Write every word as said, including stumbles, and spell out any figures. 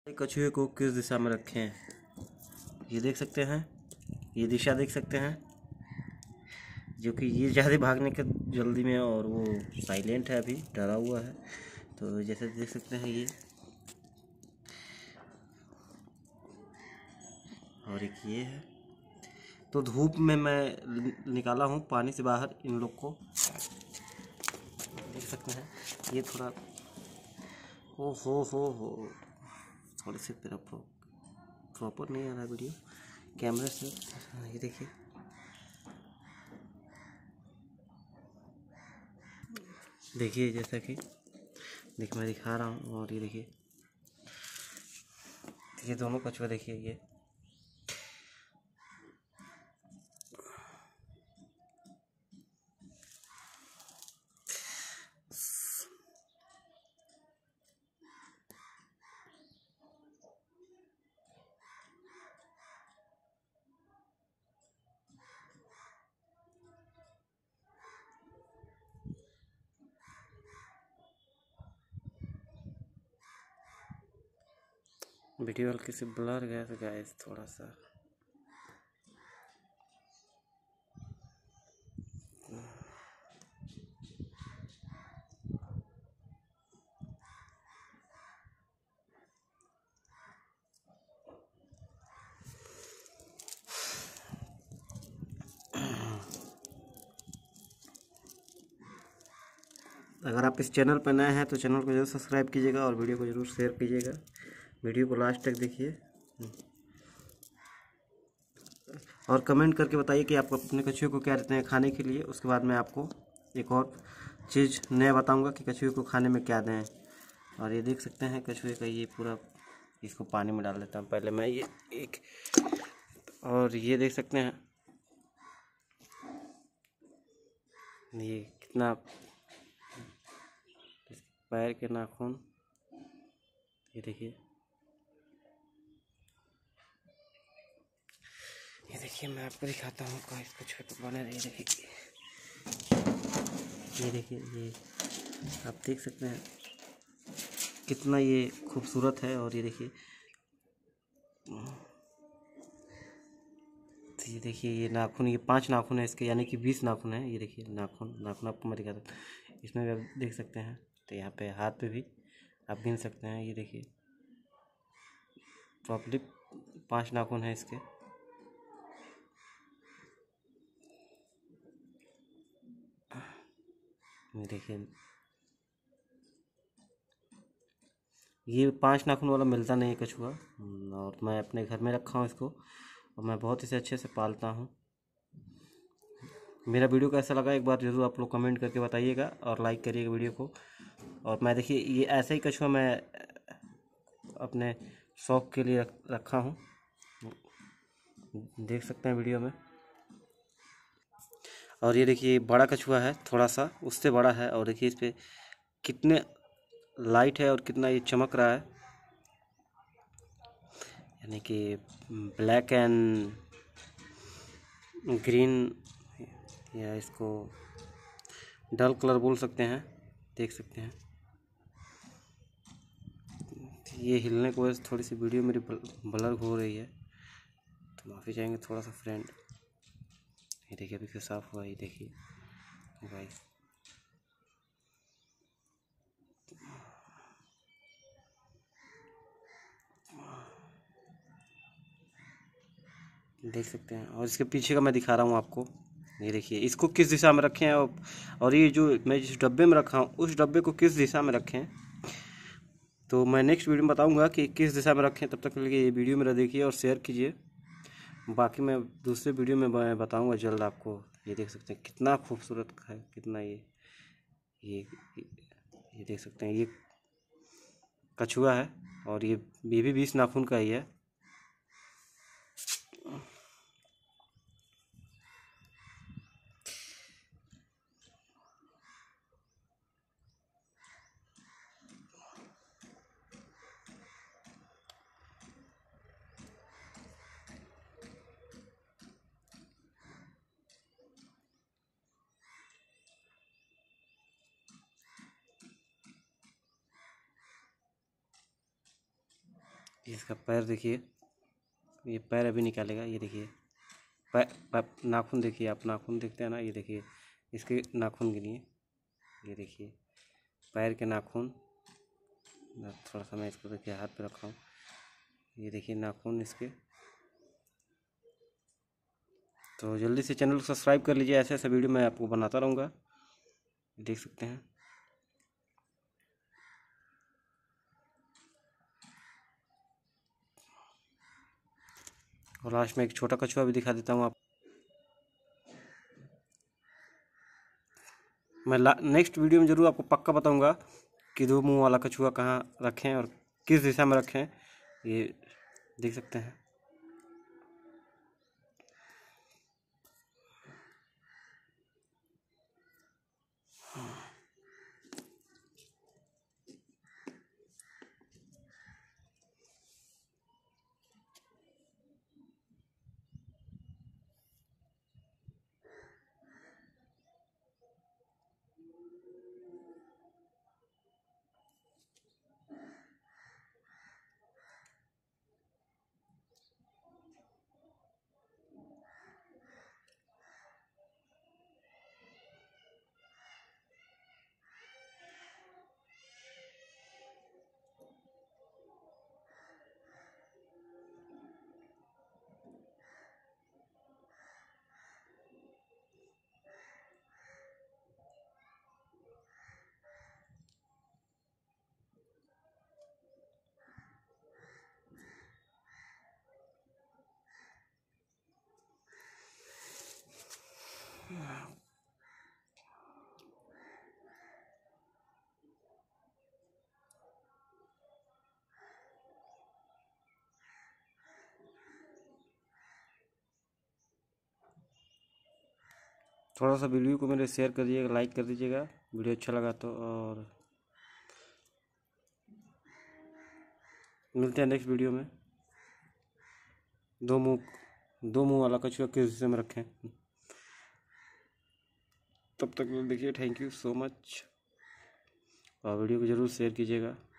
कछुए को किस दिशा में रखें, ये देख सकते हैं। ये दिशा देख सकते हैं, जो कि ये ज़्यादा भागने के जल्दी में और वो साइलेंट है, अभी डरा हुआ है। तो जैसे देख सकते हैं ये, और एक ये है। तो धूप में मैं निकाला हूँ पानी से बाहर इन लोग को, देख सकते हैं। ये थोड़ा ओ हो हो हो थोड़े से मेरा प्रॉपर नहीं आ रहा वीडियो कैमरे से। ये देखिए, देखिए जैसा कि देख मैं दिखा रहा हूँ। और ये देखिए, ये दोनों कछुआ देखिए, ये वीडियो हल्के से ब्लर गया तो गाइस थोड़ा सा। अगर आप इस चैनल पर नए हैं तो चैनल को जरूर सब्सक्राइब कीजिएगा और वीडियो को जरूर शेयर कीजिएगा। वीडियो को लास्ट तक देखिए और कमेंट करके बताइए कि आप अपने कछुए को क्या देते हैं खाने के लिए। उसके बाद मैं आपको एक और चीज़ नया बताऊंगा कि कछुए को खाने में क्या दें। और ये देख सकते हैं कछुए का ये पूरा, इसको पानी में डाल देता हूँ पहले मैं ये एक। और ये देख सकते हैं ये कितना पैर के नाखून, ये देखिए, ये देखिए मैं आपको दिखाता हूँ का इसको छोटे बने रही। देखिए ये देखिए, ये आप देख सकते हैं कितना ये खूबसूरत है। और ये देखिए, तो ये देखिए ये नाखून, ये पांच नाखून है इसके, यानी कि बीस नाखून है। ये देखिए नाखून नाखून आपको मैं दिखाता हूँ, इसमें भी आप देख सकते हैं। तो यहाँ पे हाथ पे भी आप गिन सकते हैं। ये देखिए प्रॉपर्ली पांच नाखून है इसके। ये देखिए, ये पांच नाखून वाला मिलता नहीं है कछुआ, और मैं अपने घर में रखा हूँ इसको, और मैं बहुत इसे अच्छे से पालता हूँ। मेरा वीडियो कैसा लगा एक बार ज़रूर आप लोग कमेंट करके बताइएगा और लाइक करिएगा वीडियो को। और मैं देखिए ये ऐसा ही कछुआ मैं अपने शौक़ के लिए रखा हूँ, देख सकते हैं वीडियो में। और ये देखिए बड़ा कछुआ है, थोड़ा सा उससे बड़ा है। और देखिए इस पर कितने लाइट है और कितना ये चमक रहा है, यानी कि ब्लैक एंड ग्रीन, या इसको डल कलर बोल सकते हैं, देख सकते हैं। ये हिलने की वजह से थोड़ी सी वीडियो मेरी ब्लर हो रही है, तो माफ़ी चाहेंगे थोड़ा सा फ्रेंड। ये देखिए अभी फिर साफ हुआ, ये देखिए गाइस, देख सकते हैं। और इसके पीछे का मैं दिखा रहा हूँ आपको। ये देखिए इसको किस दिशा में रखें, और ये जो मैं जिस डब्बे में रखा हूँ उस डब्बे को किस दिशा में रखें, तो मैं नेक्स्ट वीडियो में बताऊंगा कि किस दिशा में रखें। तब तक के लिए ये वीडियो मेरा देखिए और शेयर कीजिए। बाकी मैं दूसरे वीडियो में मैं बताऊंगा जल्द आपको। ये देख सकते हैं कितना खूबसूरत है, कितना ये ये ये देख सकते हैं ये कछुआ है, और ये ये भी बीस नाखून का ही है। इसका पैर देखिए, ये पैर अभी निकालेगा। ये देखिए पैर, नाखून देखिए आप, नाखून देखते हैं ना, ये देखिए इसके नाखून गिनिए। ये देखिए पैर के नाखून, थोड़ा सा मैं इसको देखिए हाथ पे रखा हूँ। ये देखिए नाखून इसके। तो जल्दी से चैनल को सब्सक्राइब कर लीजिए, ऐसे ऐसे वीडियो मैं आपको बनाता रहूँगा, देख सकते हैं। और लास्ट में एक छोटा कछुआ भी दिखा देता हूँ आप। मैं नेक्स्ट वीडियो में ज़रूर आपको पक्का बताऊँगा कि दो मुंह वाला कछुआ कहाँ रखें और किस दिशा में रखें, ये देख सकते हैं। थोड़ा सा वीडियो को मेरे शेयर कर दीजिएगा, लाइक कर दीजिएगा वीडियो अच्छा लगा तो। और मिलते हैं नेक्स्ट वीडियो में। दो मुंह दो मुंह वाला कछुआ किस हिस्से में रखें, तब तक देखिए। थैंक यू सो मच, और वीडियो को ज़रूर शेयर कीजिएगा।